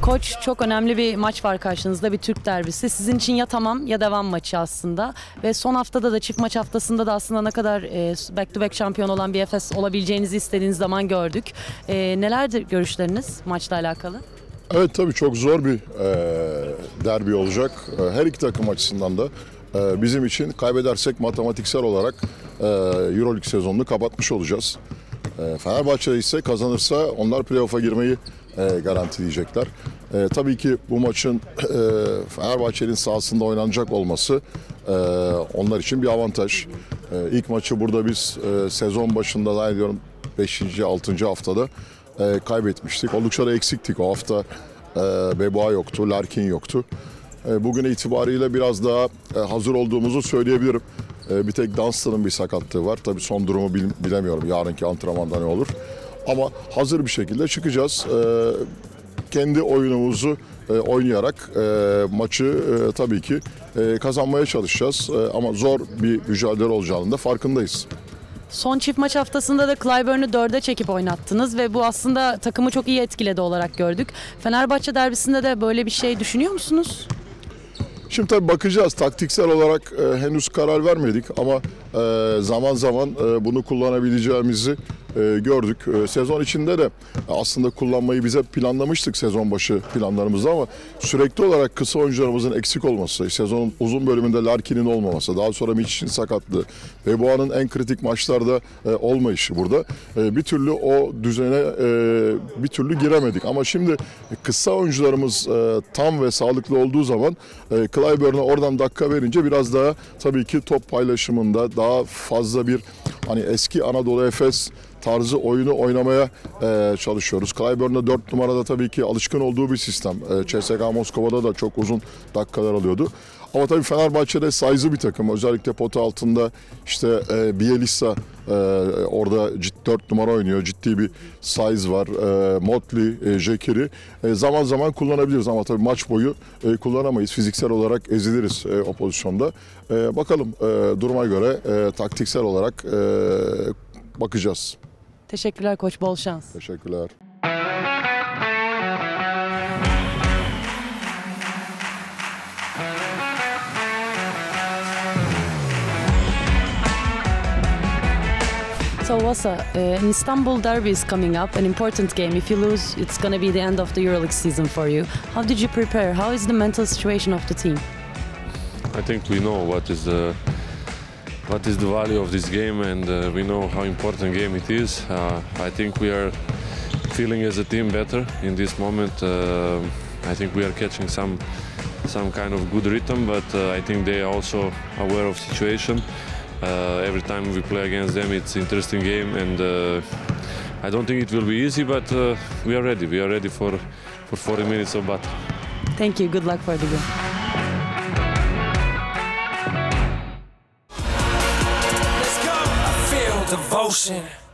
Koç, çok önemli bir maç var karşınızda, bir Türk derbisi. Sizin için ya tamam ya devam maçı aslında. Ve son haftada da, çift maç haftasında da aslında ne kadar back to back şampiyon olan bir Efes olabileceğinizi istediğiniz zaman gördük. Nelerdir görüşleriniz maçla alakalı? Evet, tabii çok zor bir derbi olacak. Her iki takım açısından da bizim için kaybedersek matematiksel olarak Euroleague sezonunu kapatmış olacağız. Fenerbahçe ise kazanırsa onlar playoff'a girmeyi garantileyecekler. Tabii ki bu maçın Fenerbahçe'nin sahasında oynanacak olması onlar için bir avantaj. İlk maçı burada biz sezon başında zannediyorum 5. 6. haftada kaybetmiştik. Oldukça da eksiktik. O hafta Beboğa yoktu, Larkin yoktu. Bugün itibariyle biraz daha hazır olduğumuzu söyleyebilirim. Bir tek Dunstan'ın bir sakatlığı var. Tabii son durumu bilemiyorum. Yarınki antrenmanda ne olur. Ama hazır bir şekilde çıkacağız. Kendi oyunumuzu oynayarak maçı tabii ki kazanmaya çalışacağız. Ama zor bir mücadele olacağının da farkındayız. Son çift maç haftasında da Clyburn'u 4'e çekip oynattınız ve bu aslında takımı çok iyi etkiledi olarak gördük. Fenerbahçe derbisinde de böyle bir şey düşünüyor musunuz? Şimdi tabii bakacağız. Taktiksel olarak henüz karar vermedik ama zaman zaman bunu kullanabileceğimizi gördük. Sezon içinde de aslında kullanmayı bize planlamıştık sezon başı planlarımızda ama sürekli olarak kısa oyuncularımızın eksik olması, sezonun uzun bölümünde Larkin'in olmaması, daha sonra Miçic'in sakatlığı, Beboğa'nın en kritik maçlarda olmayışı burada bir türlü o düzene bir türlü giremedik. Ama şimdi kısa oyuncularımız tam ve sağlıklı olduğu zaman Clyburn'a oradan dakika verince biraz daha tabii ki top paylaşımında daha fazla bir hani eski Anadolu Efes tarzı oyunu oynamaya çalışıyoruz. Clyburn'da 4 numarada tabii ki alışkın olduğu bir sistem. CSKA Moskova'da da çok uzun dakikalar alıyordu. Ama tabii Fenerbahçe'de size'ı bir takım. Özellikle pota altında işte Bielitsa orada 4 numara oynuyor. Ciddi bir size var. Motley, Jekiri zaman zaman kullanabiliriz ama tabii maç boyu kullanamayız. Fiziksel olarak eziliriz o pozisyonda. Bakalım duruma göre taktiksel olarak bakacağız. Teşekkürler koç, bol şans. Teşekkürler. So Vasa, an Istanbul derby is coming up, an important game. If you lose, it's going to be the end of the EuroLeague season for you. How did you prepare? How is the mental situation of the team? I think we know what is the value of this game, and we know how important game it is. I think we are feeling as a team better in this moment. I think we are catching some kind of good rhythm, but I think they are also aware of situation. Every time we play against them, it's an interesting game, and I don't think it will be easy, but we are ready. We are ready for 40 minutes of battle. Thank you. Good luck for the game. Devotion.